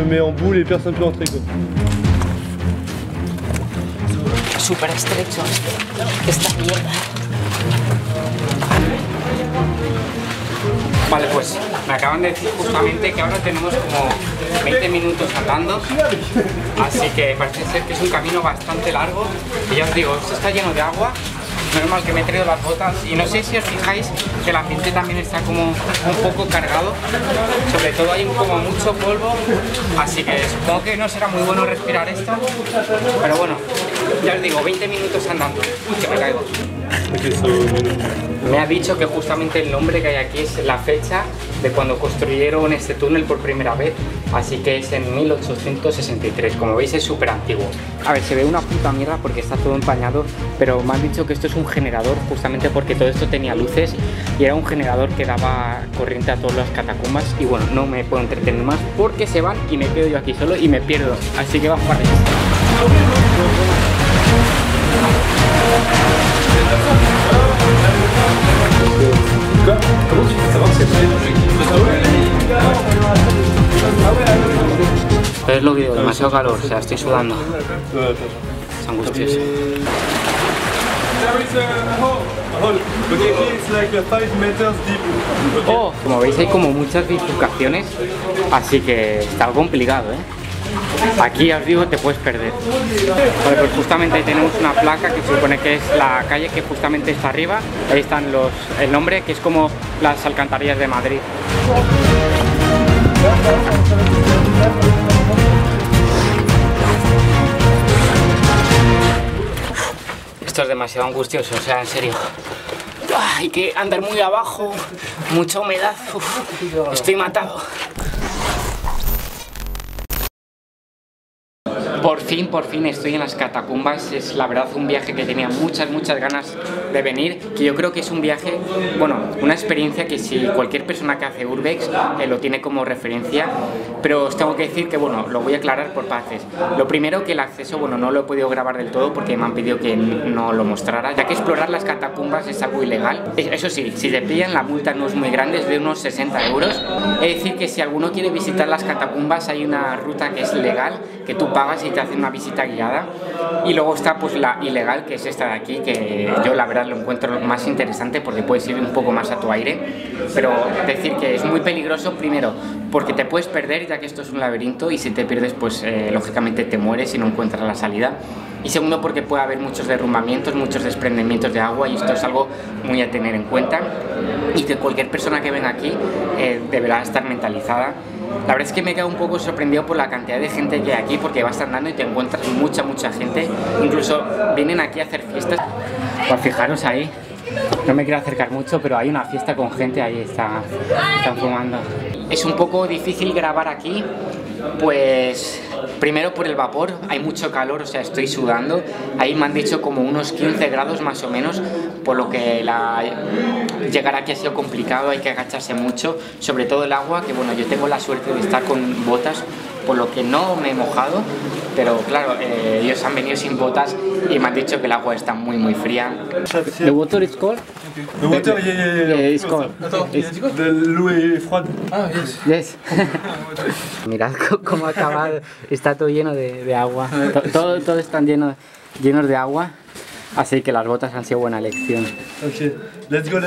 me met en boule et personne peut entrer quoi. Súper estrecho esta mierda. Vale, pues me acaban de decir justamente que ahora tenemos como 20 minutos andando, así que parece ser que es un camino bastante largo y ya os digo, esto está lleno de agua. Menos mal que me he traído las botas y no sé si os fijáis que el ambiente también está como un poco cargado, sobre todo hay como mucho polvo, así que supongo que no será muy bueno respirar esto, pero bueno, ya os digo, 20 minutos andando, que me caigo. Me ha dicho que justamente el nombre que hay aquí es la fecha de cuando construyeron este túnel por primera vez, así que es en 1863, como veis es súper antiguo. A ver, se ve una puta mierda porque está todo empañado, pero me han dicho que esto es un generador justamente porque todo esto tenía luces y era un generador que daba corriente a todas las catacumbas y bueno, no me puedo entretener más porque se van y me quedo yo aquí solo y me pierdo, así que vamos para allá. Comment tu peux savoir que c'est vrai? Es lo que digo, demasiado calor, o sea, estoy sudando. Es angustioso. Oh, como veis hay como muchas bifurcaciones, así que está complicado, ¿eh? Aquí os digo, te puedes perder. Vale, pues justamente ahí tenemos una placa que se supone que es la calle que justamente está arriba. Ahí están el nombre, que es como las alcantarillas de Madrid. Esto es demasiado angustioso, o sea, en serio. Hay que andar muy abajo, mucha humedad. Uf, estoy matado. Por fin estoy en las catacumbas. Es la verdad un viaje que tenía muchas ganas de venir, que yo creo que es un viaje, bueno, una experiencia que si cualquier persona que hace Urbex lo tiene como referencia, pero os tengo que decir que bueno, lo voy a aclarar por partes. Lo primero, que el acceso, bueno, no lo he podido grabar del todo porque me han pedido que no lo mostrara, ya que explorar las catacumbas es algo ilegal. Eso sí, si te pillan la multa no es muy grande, es de unos 60 euros. Es decir que si alguno quiere visitar las catacumbas hay una ruta que es legal, que tú pagas y te hacen una visita guiada, y luego está pues la ilegal, que es esta de aquí, que yo la verdad lo encuentro más interesante porque puedes ir un poco más a tu aire, pero decir que es muy peligroso, primero porque te puedes perder ya que esto es un laberinto y si te pierdes pues lógicamente te mueres y no encuentras la salida, y segundo porque puede haber muchos derrumbamientos, muchos desprendimientos de agua y esto es algo muy a tener en cuenta y que cualquier persona que venga aquí deberá estar mentalizada. La verdad es que me he quedado un poco sorprendido por la cantidad de gente que hay aquí porque vas andando y te encuentras mucha gente, incluso vienen aquí a hacer fiestas. Pues fijaros ahí, no me quiero acercar mucho, pero hay una fiesta con gente, ahí están fumando. Es un poco difícil grabar aquí, pues primero por el vapor, hay mucho calor, o sea, estoy sudando. Ahí me han dicho como unos 15 grados más o menos, por lo que llegar aquí ha sido complicado, hay que agacharse mucho, sobre todo el agua, que bueno, yo tengo la suerte de estar con botas, por lo que no me he mojado, pero claro, ellos han venido sin botas y me han dicho que el agua está muy fría. The water is cold? The water, yeah. It's cold. L'eau est froide. Ah, yes. Mirad cómo ha acabado, está todo lleno de agua, todo están llenos de agua. Así que las botas han sido buena elección. Ok, let's go.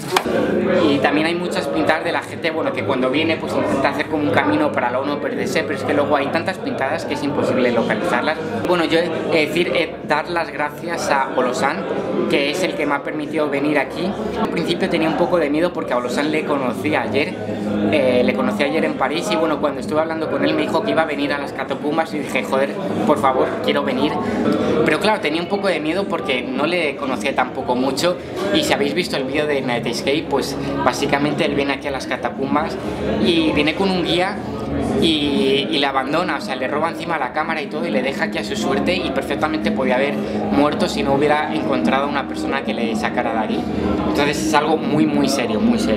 Y también hay muchas pintadas de la gente, bueno, que cuando viene pues intenta hacer como un camino para luego no perderse, pero es que luego hay tantas pintadas que es imposible localizarlas. Bueno, yo dar las gracias a Olosan, que es el que me ha permitido venir aquí. Al principio tenía un poco de miedo porque a Olosan le conocí ayer en París y bueno, cuando estuve hablando con él me dijo que iba a venir a las catacumbas y dije, joder, por favor, quiero venir. Pero claro, tenía un poco de miedo porque no le conocía tampoco mucho y si habéis visto el vídeo de Nightscape, pues básicamente él viene aquí a las catacumbas y viene con un guía y le abandona, o sea, le roba encima la cámara y todo y le deja aquí a su suerte y perfectamente podía haber muerto si no hubiera encontrado a una persona que le sacara de aquí. Entonces es algo muy serio.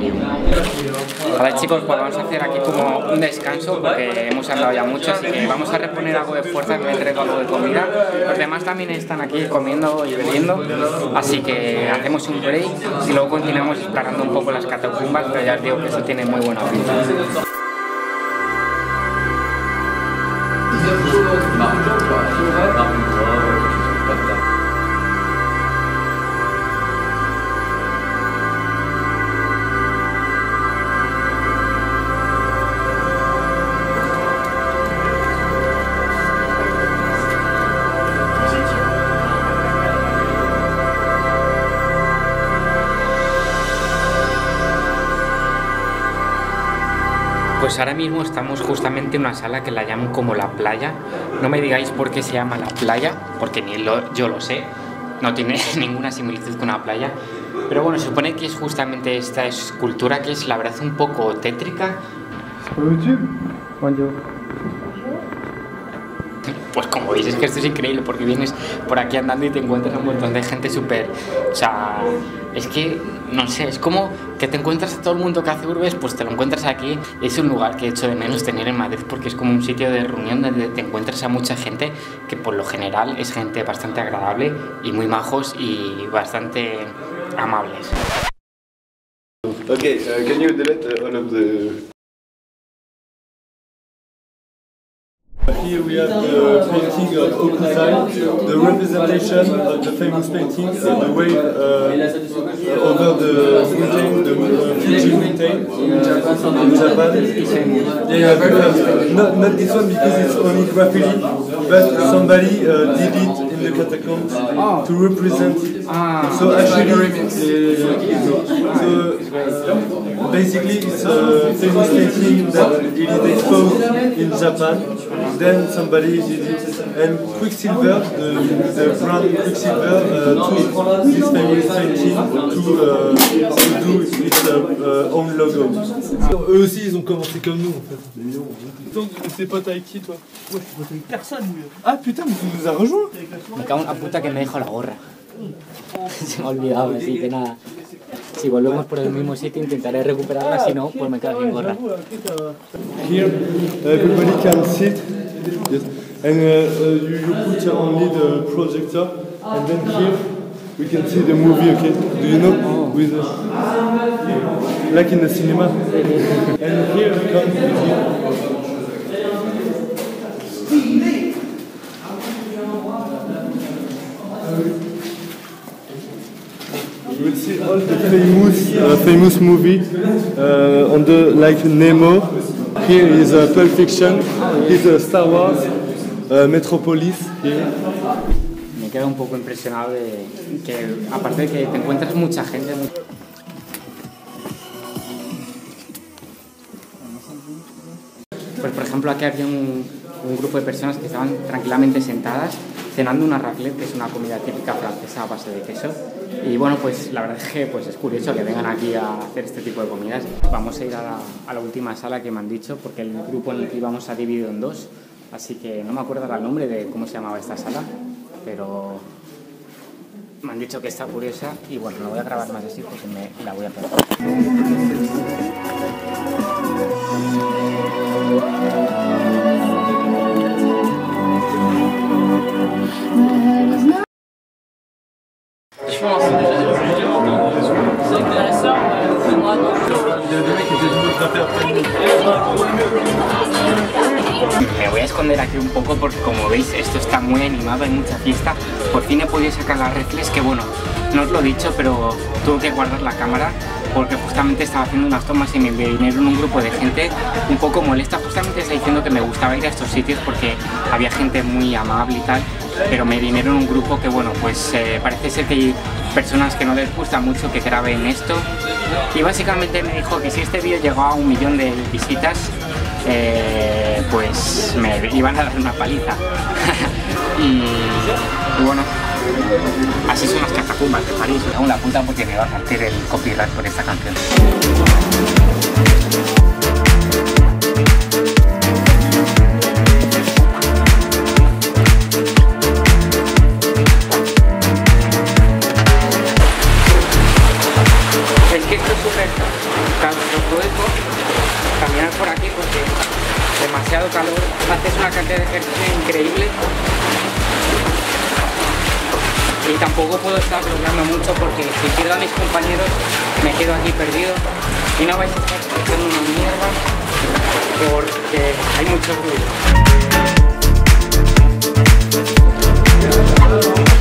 Vale chicos, pues vamos a hacer aquí como un descanso porque hemos andado ya mucho, así que vamos a reponer algo de fuerza, me traigo algo de comida. Los demás también están aquí comiendo y bebiendo, así que hacemos un break y luego continuamos explorando un poco las catacumbas, pero ya os digo que eso tiene muy buena pinta. Pues ahora mismo estamos justamente en una sala que la llaman como la playa. No me digáis por qué se llama la playa, porque ni yo lo sé. No tiene ninguna similitud con una playa. Pero bueno, se supone que es justamente esta escultura que es la verdad un poco tétrica. Pues como veis es que esto es increíble porque vienes por aquí andando y te encuentras a un montón de gente súper... O sea, es que, no sé, es como que te encuentras a todo el mundo que hace urbes, pues te lo encuentras aquí. Es un lugar que echo de menos tener en Madrid porque es como un sitio de reunión donde te encuentras a mucha gente que por lo general es gente bastante agradable y muy majos y bastante amables. Okay, can you delete all of the... Here we have the painting of Hokusai, the representation of the famous painting, the wave over the mountain, the Fuji mountain in Japan. Yeah, not this one because it's only graffiti, but somebody did it in the catacombs to represent it. So actually, basically it's a famous painting that it is exposed in Japan. Then somebody did it, and Quicksilver, the brand Quicksilver, took this famous painting to do its own logo. Eux aussi ils ont commencé comme nous en fait. T'es pote avec qui toi? Ouais, je suis pote avec personne. Ah putain, mais tu nous as rejoint. Me cago en la puta que me dejo la gorra. Se me ha olvidado, así que nada. Si volvemos por el mismo sitio intentaré recuperarla, si no, pues me quedo sin gorra. Here everybody can sit, yes. And you put only the projector, and then here we can see the movie, okay? Do you know? With like in the cinema. And here we come with you. You will see all the famous movie on the like Nemo. Here is Pulp Fiction. Here's Star Wars, Metropolis. Here. Me quedo un poco impresionado de que, aparte de que te encuentras mucha gente. Pues por ejemplo aquí había un grupo de personas que estaban tranquilamente sentadas cenando una raclette, que es una comida típica francesa a base de queso. Y bueno, pues la verdad es que pues, es curioso que vengan aquí a hacer este tipo de comidas. Vamos a ir a la última sala que me han dicho, porque el grupo en el que íbamos ha dividido en dos. Así que no me acuerdo el nombre de cómo se llamaba esta sala, pero me han dicho que está curiosa y bueno, no voy a grabar más así porque me la voy a perder. Me voy a esconder aquí un poco porque como veis esto está muy animado, hay mucha fiesta. Por fin he podido sacar las reflex, que bueno, no os lo he dicho, pero tuve que guardar la cámara porque justamente estaba haciendo unas tomas y me vinieron un grupo de gente un poco molesta. Justamente está diciendo que me gustaba ir a estos sitios porque había gente muy amable y tal, pero me vinieron un grupo que bueno, pues parece ser que hay personas que no les gusta mucho que graben esto, y básicamente me dijo que si este vídeo llegaba a 1 millón de visitas, pues me iban a dar una paliza. y bueno, así son las catacumbas de París. Me hago la puta porque me va a partir el copyright por esta canción. Es que esto es súper claustrofóbico caminar por aquí porque demasiado calor, haces una cantidad de ejercicio increíble y tampoco puedo estar bloqueando mucho porque si pierdo a mis compañeros me quedo aquí perdido y no vais a estar escuchando una mierda porque hay mucho ruido. Bye.